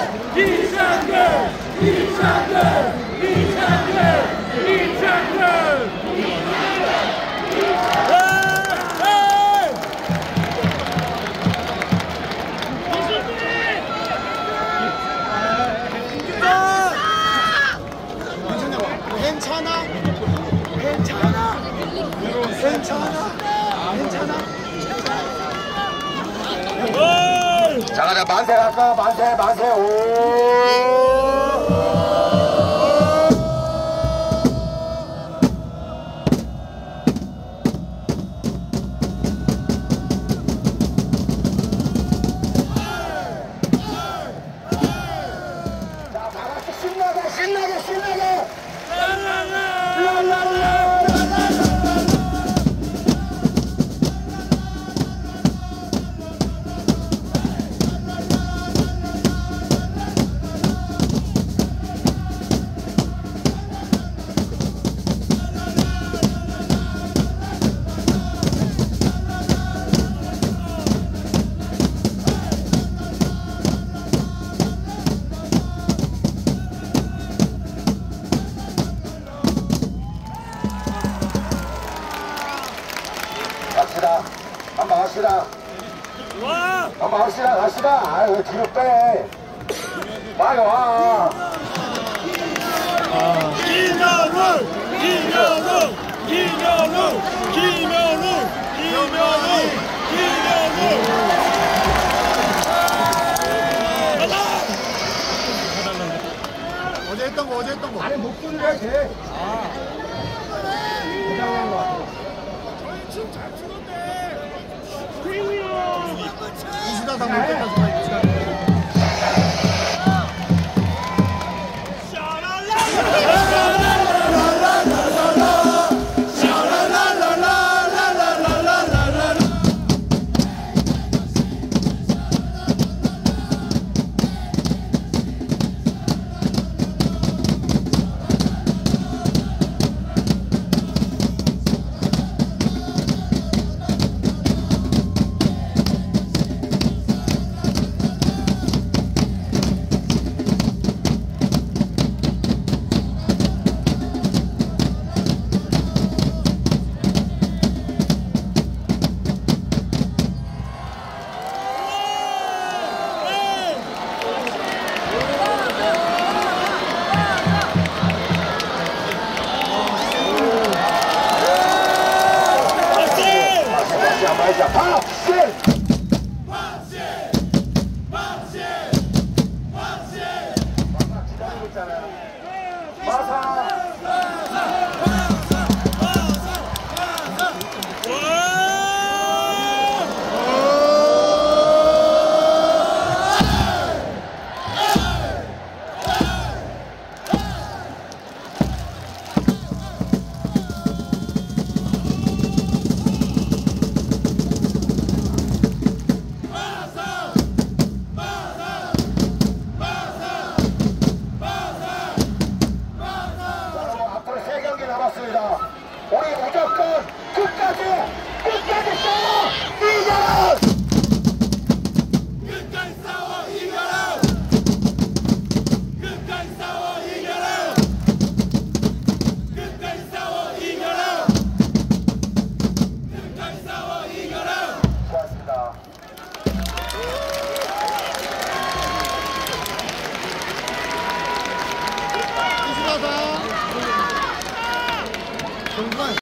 이창근! 이창근! 이창근! 이창근! 괜찮아? 괜찮아? 괜찮아? 괜찮아? 자, 가자. 만세 갈까? 만세, 만세. 오. 자, 다 같이 신나게, 신나게, 신나게. 랄랄라. 갑시다. 한번 합시다. 한번 합시다. 갑시다. 아유, 왜 뒤로 빼. 빨리 와. 김현우! 김현우! 김현우! 김현우! 김현우! 김현우! 어제 했던 거, 어제 했던 거. 아니, 목소리를 해야 돼. 고장난 거 같아. 춤잘 추는데! 이수다 사먹을 때까지 가. 자, 박씨! 박씨! 박씨! 박씨! 기다리고 있잖아요. 마사! 앞으로 3경기 남았습니다. 우리 무조건 끝까지 싸워! 이겨라! 끝까지 싸워 이겨라! 끝까지 싸워 이겨라! 끝까지 싸워 이겨라! 끝까지 싸워 이겨라! 고맙습니다. 이수다 사. 정말.